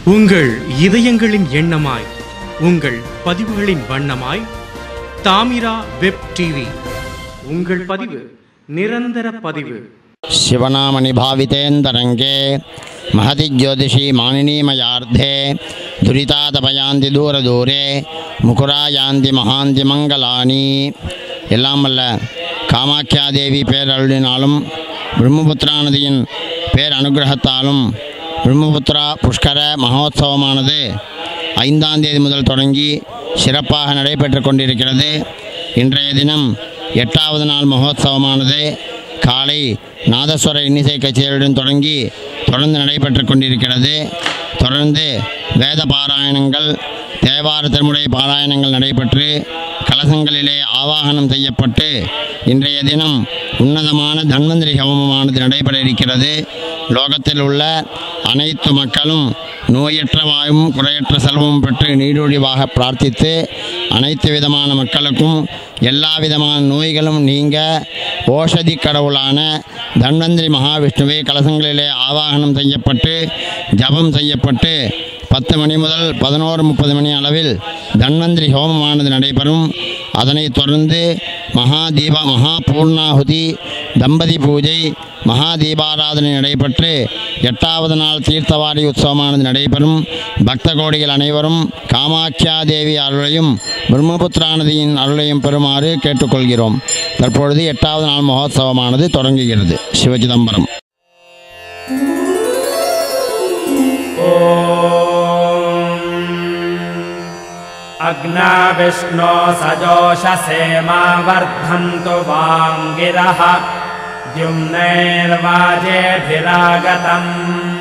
உங்கள் இதயங்களின் எண்ணமாய், உங்கள் பதிவுகளின் வண்ணமாய் தாமிரா வெப் டிவி. உங்கள் பதிவு நிரந்தர பதிவு. शिवनामनि भावितेन्दरंगे महति ज्योतिषी मानिनीमयार्धे दुरितातपयान्ति दूरदूरे मुकुरायान्ति महान्ति मंगलानि. எல்லாம் வல்ல காமாக்கியாதேவி பேரருளினாலும் பிரம்மபுத்திரா நதியின் பேர் அனுகிரகத்தாலும் பிரம்மபுத்திரா புஷ்கர மகோத்சவமானது 5ஆம் தேதி முதல் தொடங்கி சிறப்பாக நடைபெற்று கொண்டிருக்கிறது. இன்றைய தினம் 8வது நாள் மகோத்சவமானது காலை நாதஸ்வர இன்னிசை கச்சேரியுடன் தொடங்கி தொடர்ந்து நடைபெற்று கொண்டிருக்கிறது. தொடர்ந்து வேத பாராயணங்கள், தேவார திருமுறை பாராயணங்கள் நடைபெற்று கலசங்களிலே ஆவாகனம் செய்யப்பட்டு இன்றைய தினம் உன்னதமான தன்வந்திரி ஹோமமானது நடைபெற இருக்கிறது. லோகத்தில் உள்ள அனைத்து மக்களும் நோயற்ற வாயும் குறையற்ற செல்வமும் பெற்று நீடொழிவாக பிரார்த்தித்து அனைத்து விதமான மக்களுக்கும் எல்லா விதமான நோய்களும் நீங்க ஓஷதி கடவுளான தன்வந்திரி மகாவிஷ்ணுவை கலசங்களிலே ஆவாகனம் செய்யப்பட்டு ஜபம் செய்யப்பட்டு 10 மணி முதல் 11:30 மணி அளவில் தன்வந்திரி ஹோமமானது நடைபெறும். அதனைத் தொடர்ந்து மகா பூர்ணாகுதி, தம்பதி பூஜை, மகா தீபாராதனை நடைபெற்று 8வது நாள் தீர்த்தவாரி உற்சவமானது நடைபெறும். பக்த கோடிகள் அனைவரும் காமாக்கியா தேவி அருளையும் பிரம்மபுத்திரா நதியின் அருளையும் பெறுமாறு கேட்டுக்கொள்கிறோம். தற்பொழுது 8வது நாள் மகோத்சவமானது தொடங்குகிறது. சிவச்சிதம்பரம். अग्ना विष्णो सजोषसे मा वर्धन्तु वाङ्गिरः द्युम्नैर्वाजेभिरागतम्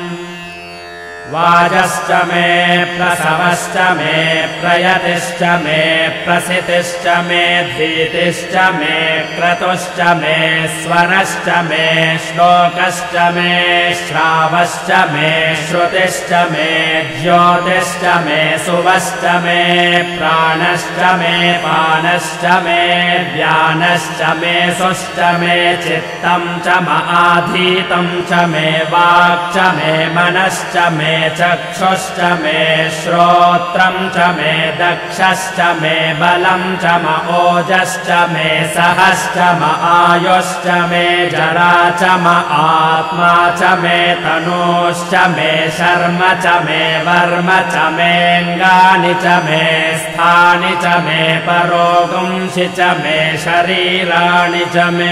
वाजश्च मे प्रसवश्च मे प्रयतिश्च मे प्रसितिश्च मे धीतिश्च मे क्रतुश्च मे स्वरश्च मे श्लोकश्च मे श्रावश्च मे श्रुतिश्च मे ज्योतिश्च मे सुवश्च मे प्राणश्च मे पानश्च मे व्यानश्च मे सुश्च मे चित्तं च आधीतं च मे वाक् च मे मनश्च मे चक्षुश्च मे श्रोत्रं च मे दक्षश्च मे बलं च ओजश्च मे सहश्च आयुश्च मे जरा च आत्मा च मे तनूश्च मे शर्म च मे वर्म च मेऽङ्गानि च मे स्थानि च मे परोगुंसि च मे शरीराणि च मे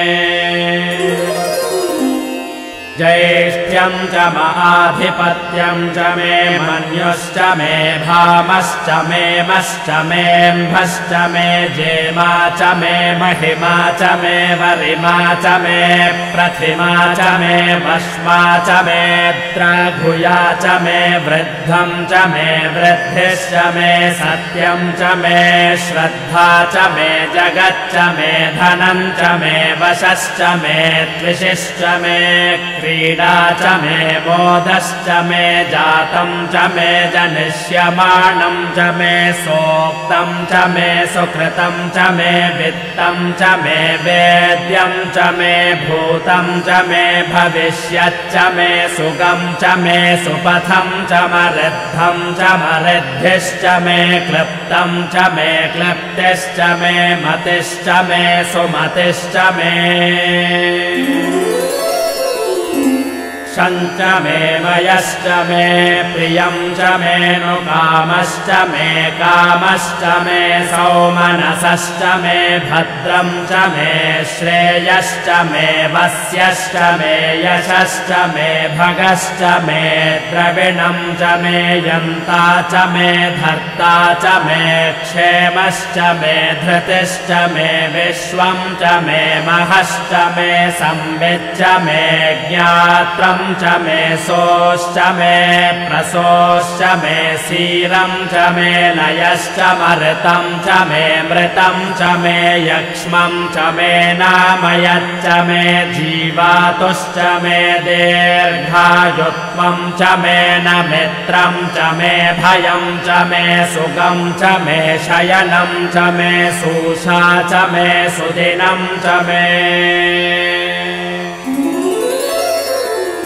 ज्येष्ठ्यं च आधिपत्यं च मे मन्युश्च मे भामश्च मे मश्च मेऽम्भश्च मे जेमा च मे महिमा च मे वरिमा च मे प्रतिमा च मे भस्मा च मे त्रघुया च मे वृद्धं च मे वृद्धिश्च मे सत्यं च मे श्रद्धा च मे जगच्च मे धनं च मे वशश्च मे त्विषिश्च मे क्रीडा च मे मोदश्च मे जातं च मे जनिष्यमाणं च मे सोक्तं च मे सुकृतं च मे वित्तं च मे वेद्यं च मे भूतं च मे भविष्यच्च मे सुगं च मे सुपथं च मरिद्धं च मरिद्धिश्च मे क्लृप्तं च मे क्लृप्तिश्च मे मतिश्च मे सुमतिश्च मे शञ्च मे मयश्च मे प्रियं च मे नुकामश्च मे कामश्च मे सौमनसश्च मे भद्रं च मे श्रेयश्च मे वस्यश्च मे यशश्च मे भगश्च मे द्रविणं च मे यन्ता च मे धर्ता च मे क्षेमश्च मे धृतिश्च मे विश्वं च मे महश्च मे संविच्च मे ज्ञात्रं च मे सोश्च मे प्रसोश्च मे सीरं च मे लयश्च मृतं च मे मृतं च मे यक्ष्मं च मे नामयच्च मे जीवातुश्च मे दीर्घायुत्वं च मे नमित्रं च मे भयं च मे सुगं च मे शयनं च मे सूषा च मे सुदिनं च मे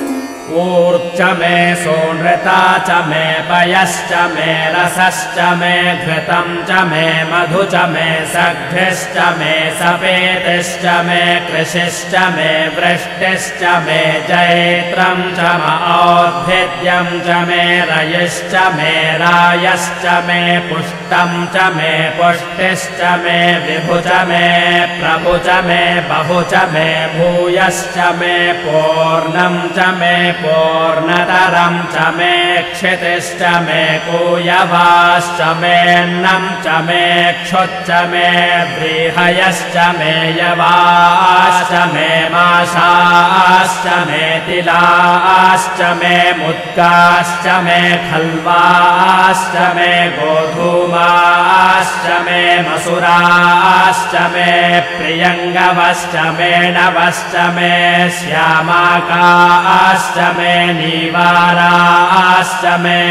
ऊर्च मे सोनृता च मे पयश्च मे रसश्च मे घृतं च मे मधु च मे सघ्रिश्च मे सपेतिश्च मे कृषिश्च मे वृष्टिश्च मे जैत्रं च म औद्भिद्यं च मे रयिश्च मे रायश्च मे पुष्टं च मे पुष्टिश्च मे विभु च मे प्रभु च मे बहु च मे भूयश्च मे पूर्णं च मे पूर्णतरं च मे क्षितिश्च मे कूयवाश्च मेऽन्नं च मे क्षुच्च मे व्रीहयश्च मे यवाश्च मे माशाश्च मे तिलाश्च मे मुद्गाश्च मे खल्वाश्च मे गोधूमाश्च मे मसुराश्च मे प्रियङ्गवश्च मे नवश्च मे श्यामाकाश्च मे नीवाराश्च मे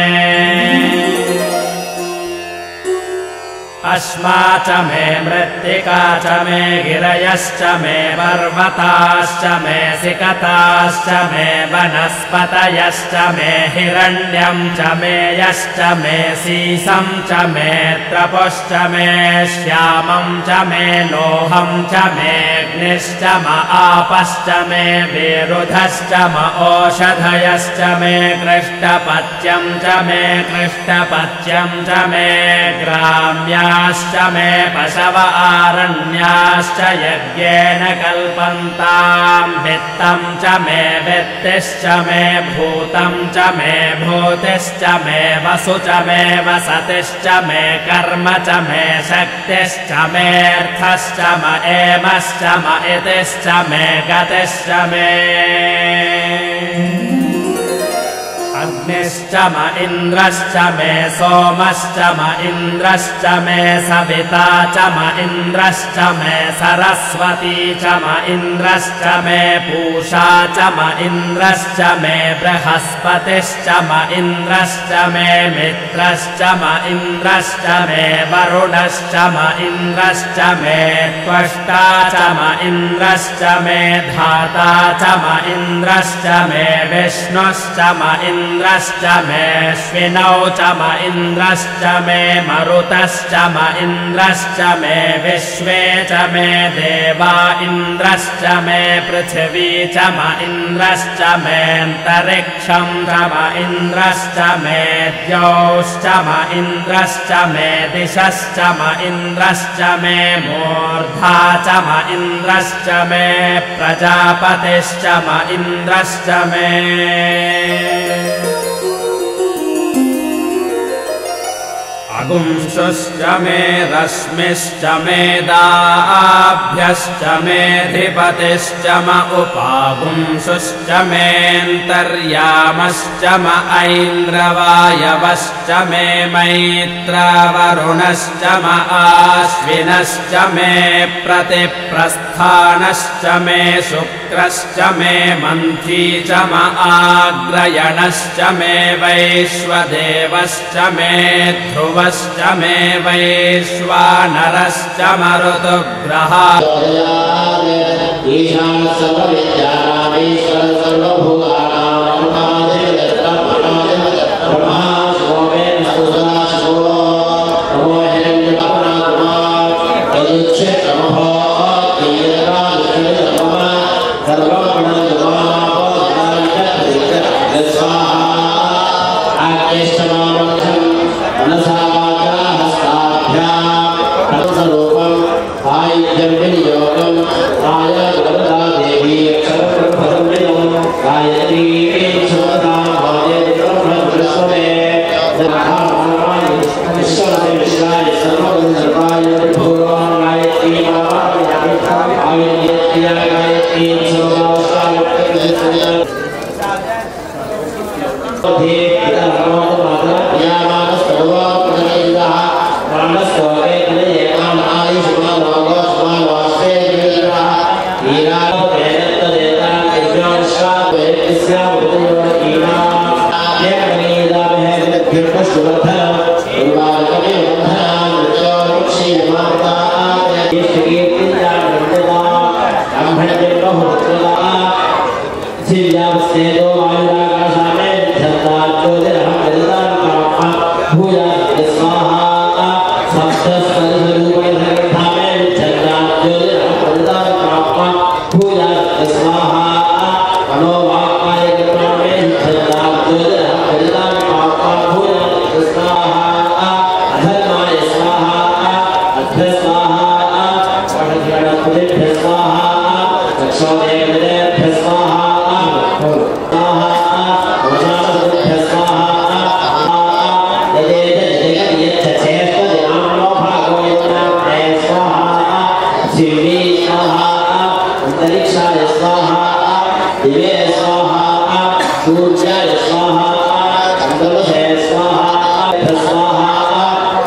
अश्मा च मे मृत्तिका च मे गिरयश्च मे पर्वताश्च मे सिकताश्च मे वनस्पतयश्च मे हिरण्यं च मे यश्च मे सीसं च मे त्रपुश्च मे श्यामं च मे लोहं च मे अग्निश्च म आपश्च मे विरुधश्च म ओषधयश्च मे कृष्णपत्यं च मे कृष्णपत्यं च मे ग्राम्या मे पशव आरण्याश्च यज्ञेन कल्पन्तां वित्तं च मे वित्तिश्च मे भूतं च मे भूतिश्च मे वसु च मे वसतिश्च मे कर्म च मे शक्तिश्च मेऽर्थश्च म एमश्च म इतिश्च मे गतिश्च मे अग्निश्च म इन्द्रश्च मे सोमश्च म इन्द्रश्च मे सविता च म इन्द्रश्च मे सरस्वती च म इन्द्रश्च मे पूषा च म इन्द्रश्च मे बृहस्पतिश्च म इन्द्रश्च मे मित्रश्च म इन्द्रश्च मे वरुणश्च म इन्द्रश्च मे त्वष्टा च म इन्द्रश्च मे धाता च म इन्द्रश्च मे विष्णुश्च म इन्द्रश्च मे श्विनौ च म इन्द्रश्च मे मरुतश्च म इन्द्रश्च मे विश्वे च मे देवा इन्द्रश्च मे पृथिवी च म इन्द्रश्च मेऽन्तरिक्षं च म इन्द्रश्च मे द्यौश्च म इन्द्रश्च मे दिशश्च म इन्द्रश्च मे मूर्धा च म इन्द्रश्च मे प्रजापतिश्च म इन्द्रश्च मे अगुंसुश्च मे रश्मिश्च मे दाभ्यश्च मेऽधिपतिश्च म उपागुंसुश्च मेऽन्तर्यामश्च म ऐन्द्रवायवश्च मे मैत्रवरुणश्च म आश्विनश्च मे प्रतिप्रस्थानश्च मे शुक्रश्च मे मन्थी च म आग्रयणश्च मे वैश्वदेवश्च मे ध्रुवश्च मे वैश्वानरश्च मरुतुग्रहा Yeah.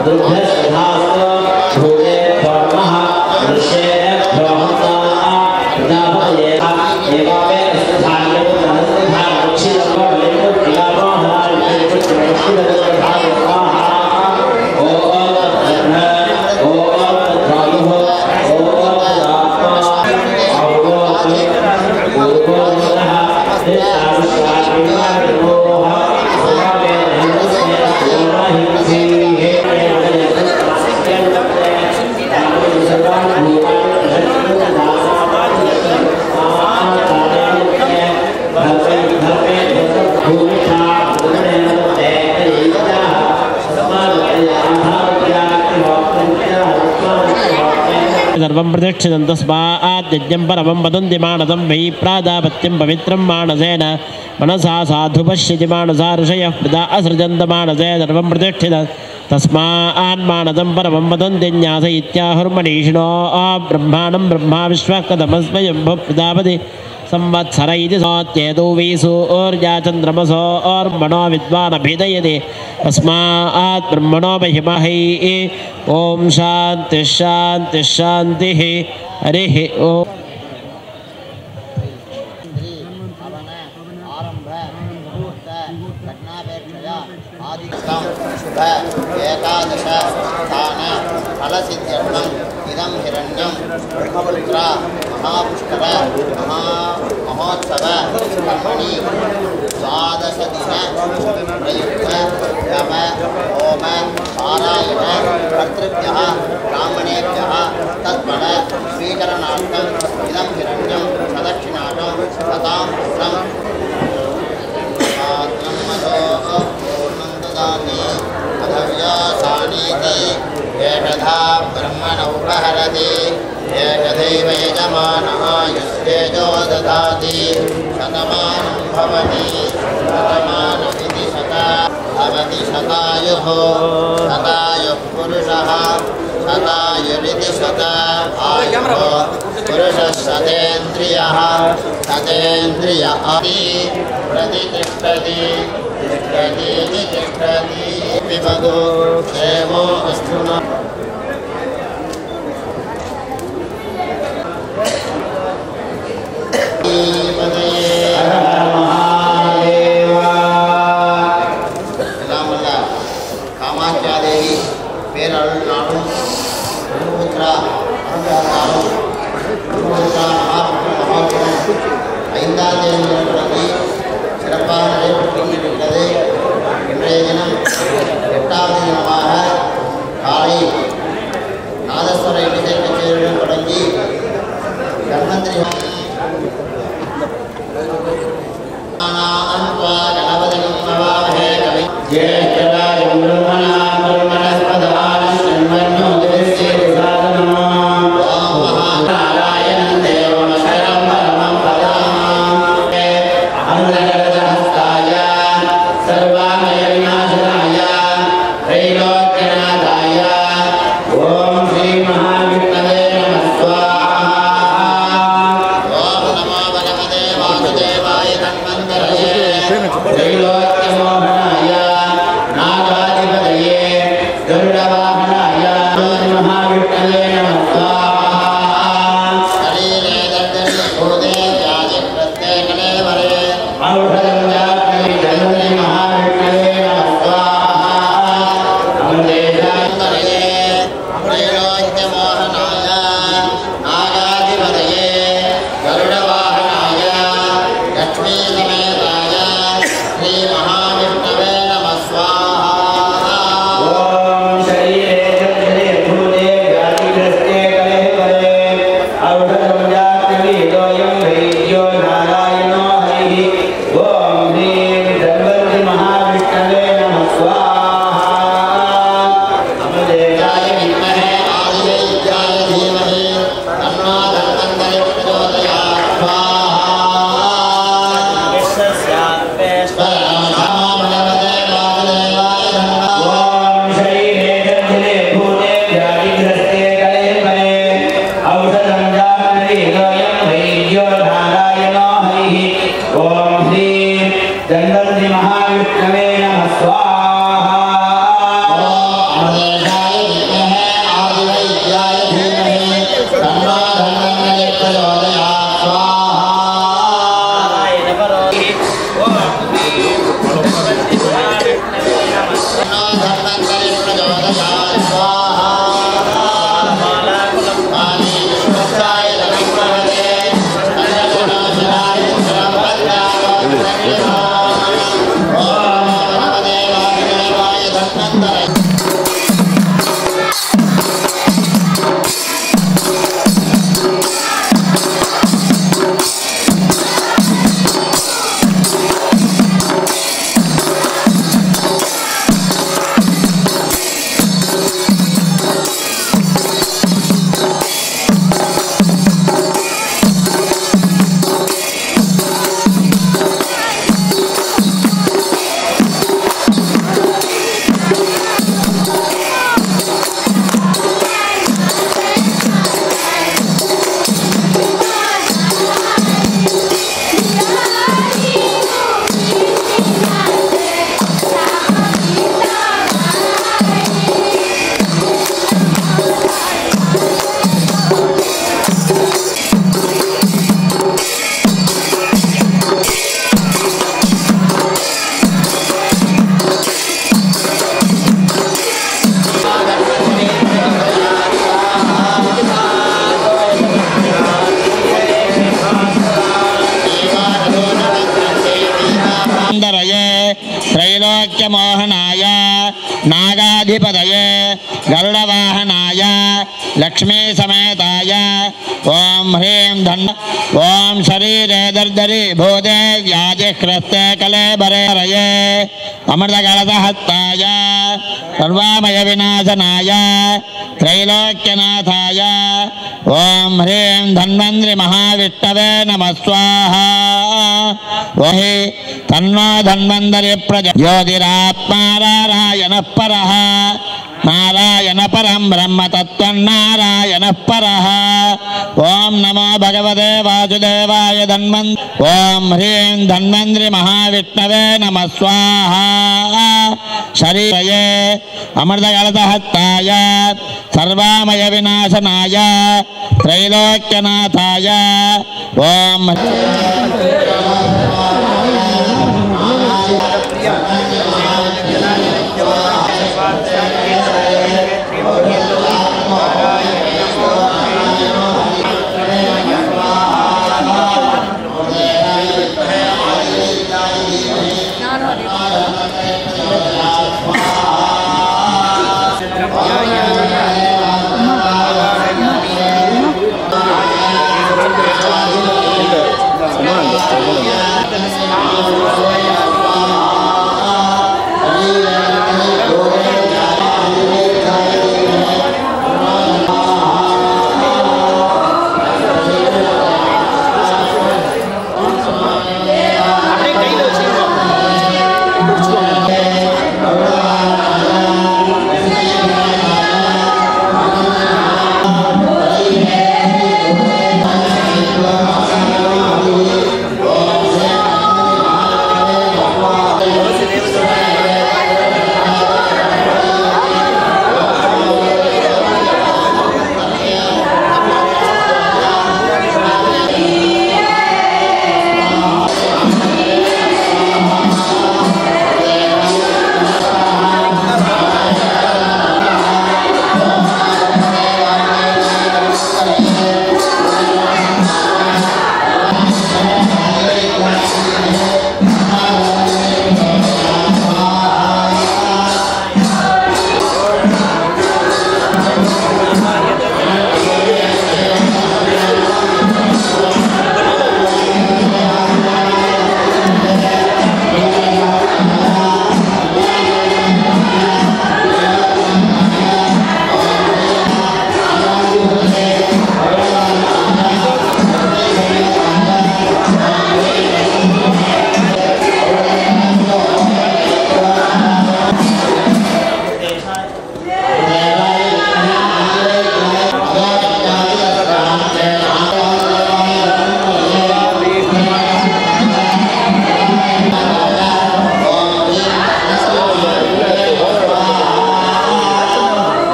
सर्वं प्रदक्षिणं तस्मात् यज्ञं परमं वदन्ति मानसं वै प्राजापत्यं पवित्रं मानसेन मनसा साधु पश्यति मानसा ऋषयः प्रदा असृजन्त मानसे सर्वं प्रदक्षिणं तस्मात् मानसं परमं वदन्ति न्यास इत्याहुर्मनीषिणो ब्रह्माणं ब्रह्मा विश्वकदमस्मयं प्रजापति संवत्सर इति सोत्येतु वीसूर्या चन्द्रमसो मनो विद्वानभिदयते तस्मात् ब्रह्मणो महिमहि ॐ शान्तिः शान्तिः शान्तिः हरिः ॐ एकादश स्थान फलसिद्ध्यर्थम् इदं हिरण्यं ब्रह्मपुत्र महापुष्कर महोत्सव कर्मणि द्वादशदिन प्रयुक्त यम होम पारायण कर्तृभ्यः ब्राह्मणेभ्यः तत्फल स्वीकरणार्थम् इदं हिरण्यं प्रदक्षिणार्थं तथां पुत्रं एषधा ब्रह्मणोपहरति एषदैव यजमानः यस्तेजो ददाति शतमानं भवति शतमानमिति भवति शतायुः शतायुः पुरुषः शतायुरिति शतायुः पुरुषः शतेन्द्रियः शतेन्द्रिय प्रतिष्ठति तिष्ठति पिबतु क्षेमो अस्तु न காமாட்சியாதேவி பேரருள் நாடும் குருபுத்ரா மகாபுரம் 5ஆம் தேதி தொடங்கி சிறப்பாக நடைபெற்று கொண்டிருக்கிறது. இன்றைய தினம் 8வது தினமாக காலை நாதஸ்வர இசை கச்சேரியுடன் தொடங்கி தன்வந்திரி கணபதியும் நவாமஹே கவி ஜேஷ்டராஜம் பிரம்மணாம் பிரம்மணஸ்பதாம் சன்மன்னோ திவ்யஸ்ரீ சாதனம் ஓம் மகாநாராயணம் தேவமசரம் பரமம் பதாம் அமரகரஹஸ்தாய சர்வாமய விநாசனாய त्रैलोक्यनाथाय ओम श्री महाविष्णवे नमः स्वाहा ओम नमो भगवते वासुदेवाय धन्वन्तरये त्रैलोक्यमोहनाय नागाधिपतये गरुडवाहनाय महाविष्णवे नमः स्वाहा शरीरे दर्दनीभूते व्याधिप्रत्येकलेवरे औषधं जाप्ति महाविष्णवे नमः स्वाहा नारायणाय नागाधिपतये गरुडवाहनाय लक्ष्मीसमेताय ॐ ह्रीं धन् ॐ शरीरे दर्दरी भूते व्याधिह्रस्ते कलेबरे अमृतकलशहस्ताय सर्वामयविनाशनाय त्रैलोक्यनाथाय ॐ ह्रीं धन्वन्त्रि महाविष्णवे नमः स्वाहा वहि तन्नो धन्वन्तरि प्रजा ज्योतिरात्मा नारायणः परः नारायण परं ब्रह्म तत्त्वं नारायणः परः ॐ नमो भगवते वासुदेवाय ॐ ह्रीं धन्वन्त्रि महाविष्णवे नमः स्वाहा शरीरये अमृतकलशहस्ताय सर्वामयविनाशनाय त्रैलोक्यनाथाय ॐ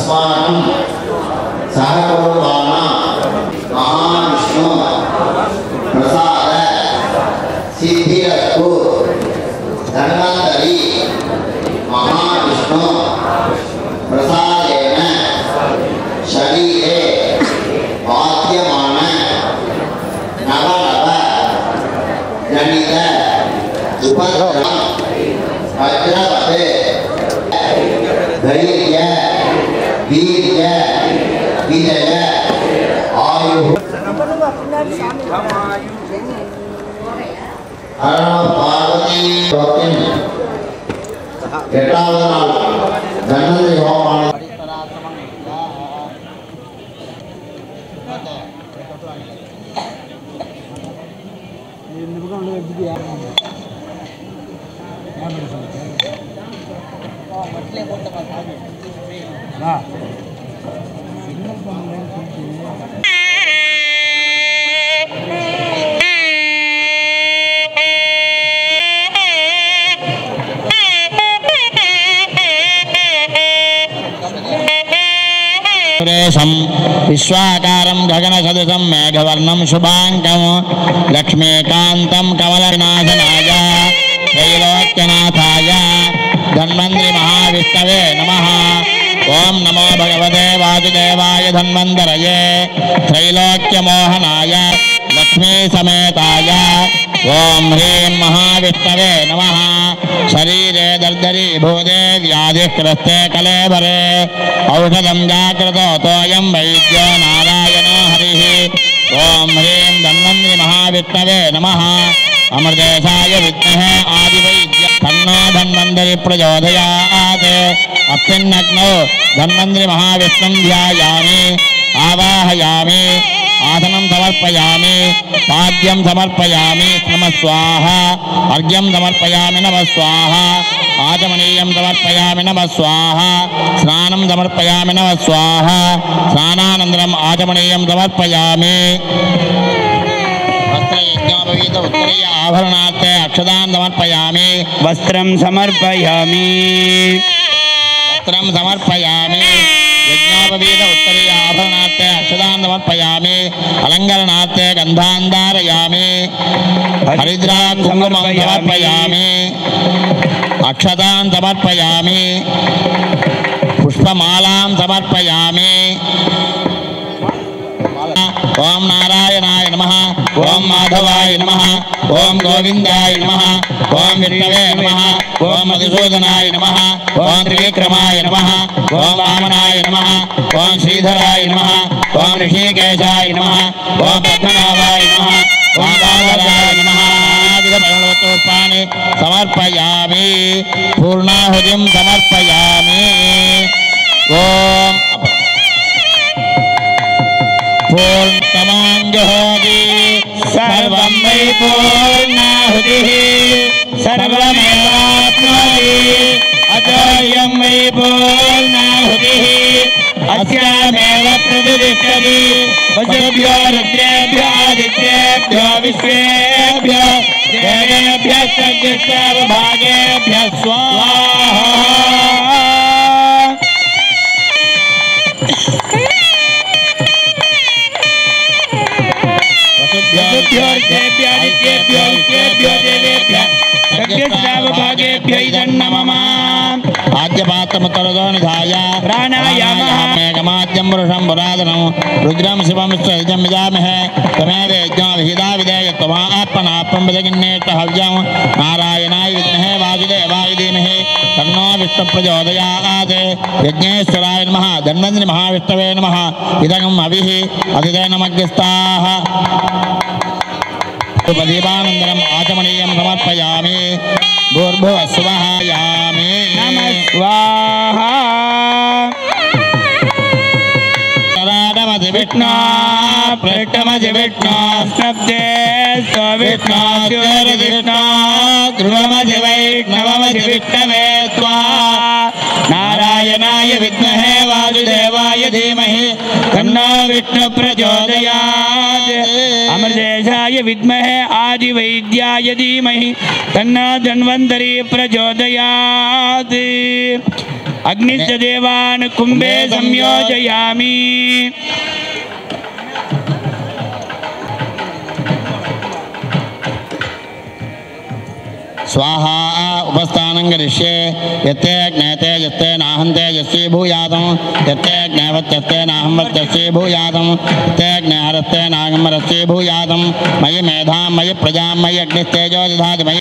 अस्माकं सहकुर्वाणां महाविष्णु प्रसाद सिद्धिरस्तु धन्वन्तरी महाविष्णु प्रसादेन शरीरे वाद्यमान नवनव जनित उपद्रवं वज्रवत् धैर्य वीर्य विजय आयुः पार्वती एटाவது நாள் தன்வந்திரி ஹோமம் विश्वाकारं गगनसदृशं मेघवर्णं शुभाङ्गं लक्ष्मीकान्तं कमलनाशनाय त्रैलोक्यनाथाय धन्वन्तरि महाविष्णवे नमः। ओम नमो भगवते वासुदेवाय धन्वन्तरये त्रैलोक्यमोहनाय लक्ष्मी समेताय ओम ह्रीं महाविष्णवे नमः। शरीरे दर्दरी भूते व्याधिग्रस्ते कलेबरे औषधं जागृतो तोयं वैद्यो नारायणो हरिः। ओम ह्रीं धन्वन्तरि महाविष्णवे नमः। अमृतेशाय विद्महे आदिवैद्य तन्नो धन्वन्तरि प्रचोदयात्। अस्मिन्नग्नौ धन्वन्तरि महाविष्णुं ध्यायामि आवाहयामि आसनं समर्पयामि पाद्यं समर्पयामि नमः स्वाहा। अर्घ्यं समर्पयामि नमः स्वाहा। आचमनीयं समर्पयामि नमः स्वाहा। स्नानं समर्पयामि नमः स्वाहा। स्नानानन्तरम् आचमनीयं समर्पयामि। वस्त्रयज्ञोपवीत उत्तरीय आभरणार्थे अक्षतान् समर्पयामि। वस्त्रं समर्पयामि। वस्त्रं समर्पयामि। यज्ञोपवीत उत्तरीय आभरणार्थे अक्षतान् समर्पयामि। अलङ्करणार्थे गन्धान् धारयामि। हरिद्रां कुङ्कुमं समर्पयामि। अक्षतान् समर्पयामि। पुष्पमालां समर्पयामि। ओम नारायणाय नमः। ओम माधवाय नमः। ओम गोविंदाय नमः। ओम विष्णवे नमः। ओम मधुसूदनाय नमः। ओम त्रिविक्रमाय नमः। ओम वामनाय नमः। ओम श्रीधराय नमः। ओम ऋषिकेशाय नमः। ओम पद्मनाभाय नमः। ओम बालराय नमः। विधपुष्पाणि समर्पयामि। पूर्णाहुतिं समर्पयामि। ओम पूर्णतमाञ्जहोति सर्वं वै पूर्णाहुतिः सर्वमेवाप्नोति अतोऽयं वै पूर्णाहुतिः अस्यामेव प्रतिष्ठति वसुभ्यो रुद्रेभ्यो आदित्येभ्यो विश्वेभ्यो देवेभ्यः सर्वभागेभ्यः स्वाहा। प्राणायामः पुरुषं पुरातनं रुद्रं शिवं स्वयं विजामहे तमेव यज्ञो विहिता विधेय त्वमात्मनात्मं विदगिन्नेष्ट हव्यं नारायणाय विद्महे वासुदेवाय धीमहि तन्नो विष्णुः प्रचोदयात्। यज्ञेश्वराय नमः। धन्वन्तरि महाविष्णवे नमः। इदं हविः अधिदैनमग्रस्ताः। दीपानन्तरम् आचमनीयं समर्पयामि। भूर्भुवः स्वः यामि नमः स्वाहा। विष्णु पृष्ठमधि विष्णु शब्दे विष्णु विष्णु ध्रुवमधि वैष्णवमधि विष्णवे स्वाहा। नारायणाय विद्महे वासुदेवाय धीमहि तन्नो विष्णु प्रचोदयात्। अमृतेशाय विद्महे आदिवैद्याय धीमहि तन्नो धन्वन्तरि प्रचोदयात्। अग्निश्च देवान् कुम्भे संयोजयामि स्वाहा उपस्थानं करिष्ये यत्ते ज्ञाते यत्ते नाहं तेजस्वी भूयातं यत्ते ज्ञावत्यस्ते नाहं वत्यस्वी भूयातं यत्ते ज्ञारस्ते नाहं रस्वी भूयातं मयि मेधां मयि प्रजां मयि अग्निस्तेजो दधाति मयि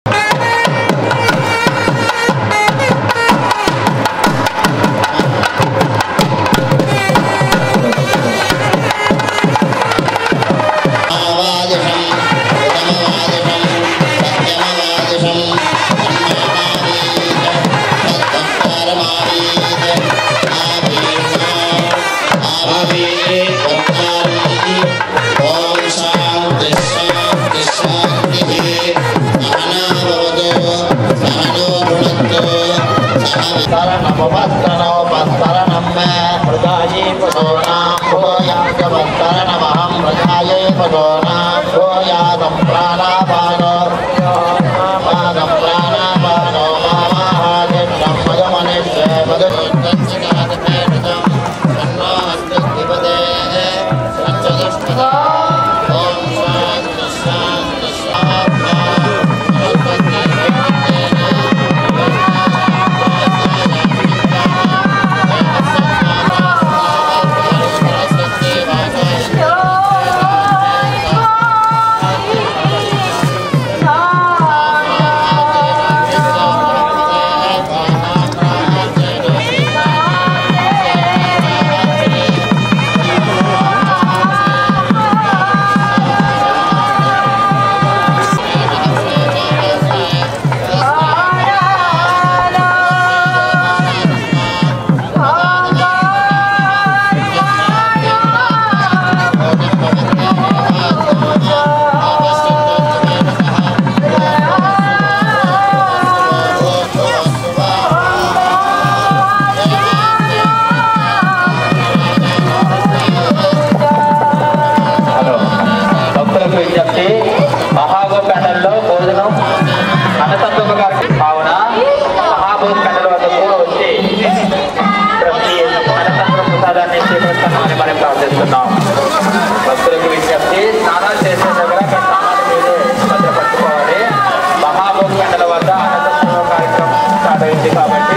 భక్తులకు విజ్ఞప్తి స్నానాలు చేసే దగ్గర అక్కడ స్నానాలు మీదే భద్రపరచుకోవాలి. మహాభోగి గంటల వద్ద అన్నసంతరణ కార్యక్రమం స్టార్ట్ అయింది కాబట్టి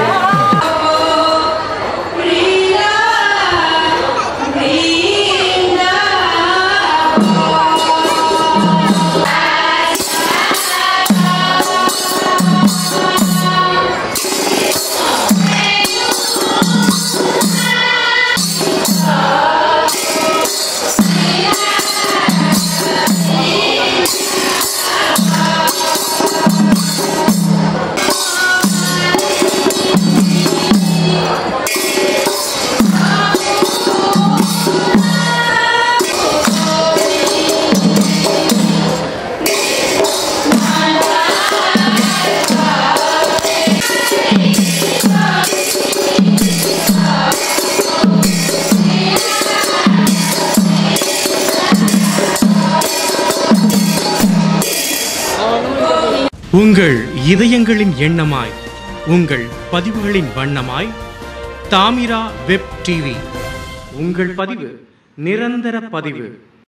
உங்கள் இதயங்களின் எண்ணமாய், உங்கள் பதிவுகளின் வண்ணமாய் தாமிரா வெப் டிவி. உங்கள் பதிவு நிரந்தர பதிவு.